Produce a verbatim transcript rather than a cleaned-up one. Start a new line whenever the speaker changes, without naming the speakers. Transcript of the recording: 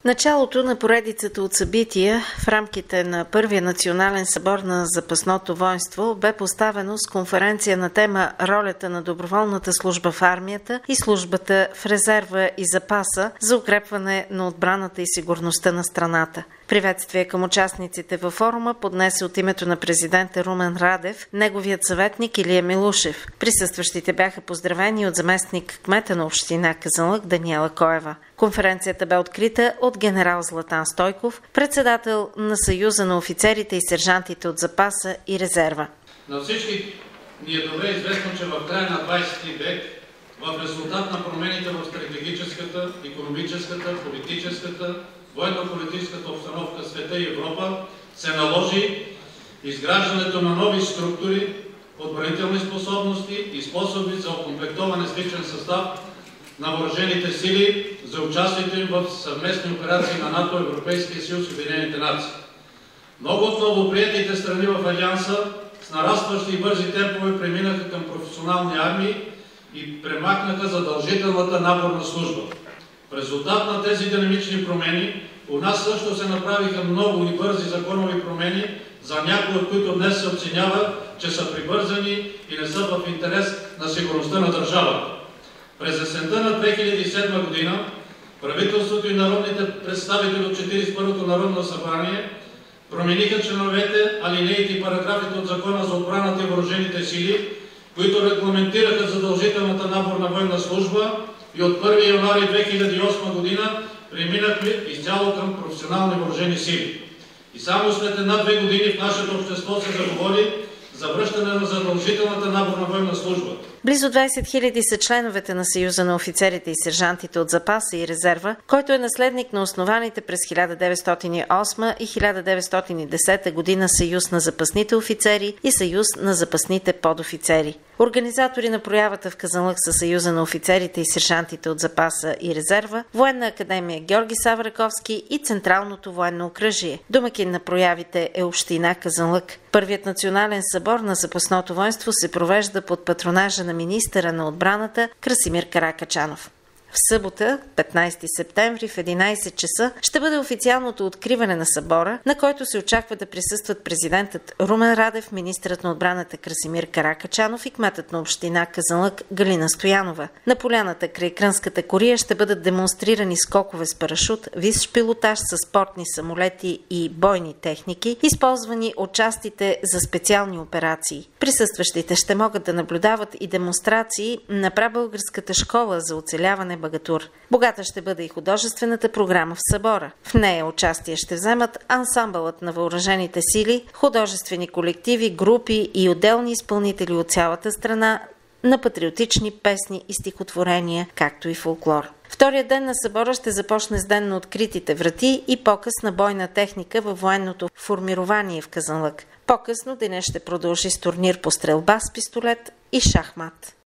Началото на поредицата от събития в рамките на първия национален събор на запасното войнство бе поставено с конференция на тема ролята на доброволната служба в армията и службата в резерва и запаса за укрепване на отбраната и сигурността на страната. Приветствие към участниците във форума поднесе от името на президента Румен Радев неговият съветник Илия Милушев. Присъстващите бяха поздравени от заместник кмета на община Казанлък Даниела Коева. Конференцията бе открита от генерал Златан Стойков, председател на Съюза на офицерите и сержантите от запаса и резерва.
На всички ни е добре известно, че в края на двадесети век, в резултат на промените в стратегическата, икономическата, политическата, военно-политическата обстановка в света и Европа, се наложи изграждането на нови структури, отбранителни способности и способи за окомплектоване с личен състав на въоръжените сили за участието им в съвместни операции на НАТО, Европейския съюз и Обединените нации. Много от новоприетите страни в Алианса с нарастващи и бързи темпове преминаха към професионални армии и премахнаха задължителната наборна служба. В резултат на тези динамични промени у нас също се направиха много и бързи законови промени, за някои от които днес се оценява, че са прибързани и не са в интерес на сигурността на държавата. През есента на две хиляди и седма година правителството и народните представители от четиридесет и първото Народно събрание промениха членовете, алинеите и параграфите от Закона за отбраната и въоръжените сили, които регламентираха задължителната наборна военна служба, и от първи януари две хиляди и осма година преминахме изцяло към професионални въоръжени сили. И само след една-две години в нашето общество се заговори за връщане на задължителната наборна военна служба.
Близо двадесет хиляди са членовете на Съюза на офицерите и сержантите от запаса и резерва, който е наследник на основаните през хиляда деветстотин и осма и хиляда деветстотин и десета година Съюз на запасните офицери и Съюз на запасните подофицери. Организатори на проявата в Казанлък са Съюза на офицерите и сержантите от запаса и резерва, Военна академия Георги Савраковски и Централното военно окръжие. Домакин на проявите е община Казанлък. Първият национален събор на запасното войнство се провежда под патронажа на министъра на отбраната Красимир Каракачанов. В събота, петнадесети септември в единадесет часа ще бъде официалното откриване на събора, на който се очаква да присъстват президентът Румен Радев, министърът на отбраната Красимир Каракачанов и кметът на община Казанлък Галина Стоянова. На поляната край Крънската кория ще бъдат демонстрирани скокове с парашут, висш пилотаж с спортни самолети и бойни техники, използвани от частите за специални операции. Присъстващите ще могат да наблюдават и демонстрации на прабългарската школа за оцеляване Багатур. Богата ще бъде и художествената програма в събора. В нея участие ще вземат ансамбълът на въоръжените сили, художествени колективи, групи и отделни изпълнители от цялата страна на патриотични песни и стихотворения, както и фолклор. Вторият ден на събора ще започне с ден на откритите врати и показ на бойна техника във военното формирование в Казанлък. По-късно денят ще продължи с турнир по стрелба с пистолет и шахмат.